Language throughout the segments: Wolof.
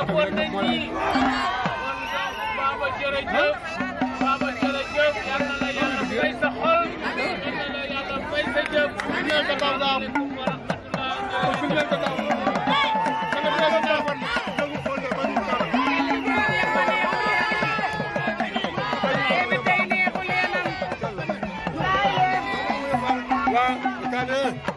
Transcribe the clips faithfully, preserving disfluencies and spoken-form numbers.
jàppoon nañ ni kon Baba jërëjëf Baba jërëjëf yal na la yàlla fay sa xol yal na la yàlla fay sa jëf asalaamaaleykum wa rahmatulah.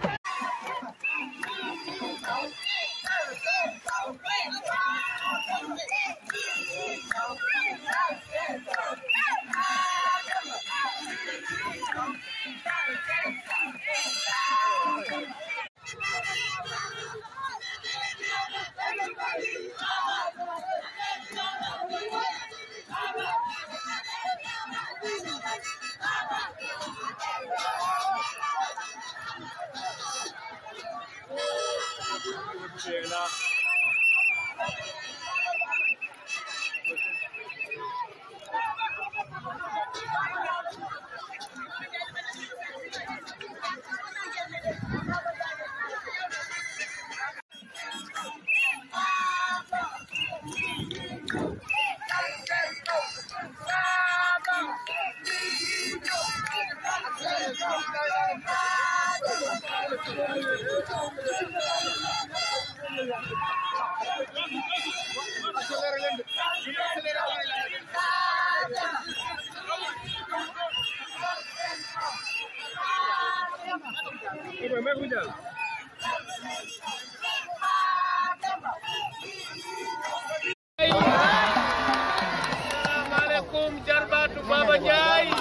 Assalamualaikum jarbaatu Baba Ndiaye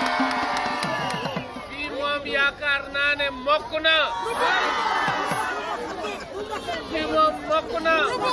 fii moom yaakaar naa ne mokk na fii moom mokk na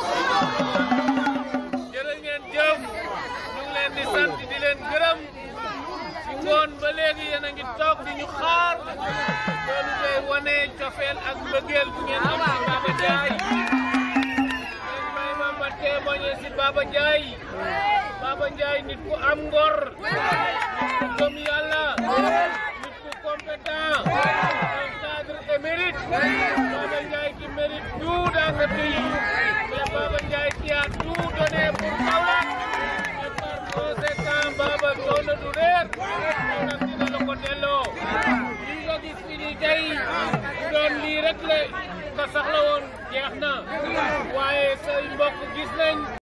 jërë ngeen jëf ñu ngi leen di sant di leen gërëm ci ngoon ba léegi yéen a ngi toog di ñu xaar loolu day wane cofeel ak mbëggeel bu ngeen am ci Baba Ndiaye ngeen may ma ma témoigné ci Baba Ndiaye Baba Ndiaye nit ku am ngor nit ku gëm yàlla nit ku compétent un cadre émérite Baba Ndiaye qui mérite tout dans ce pays mais Baba Ndiaye qui a tout donné pour Kaolack et par conséquent Baba coono du réer nag dina la ko delloo lii nga gis fi nii tey bu doon lii rek la nga soxla woon jeex na waaye say mbokk gis nañ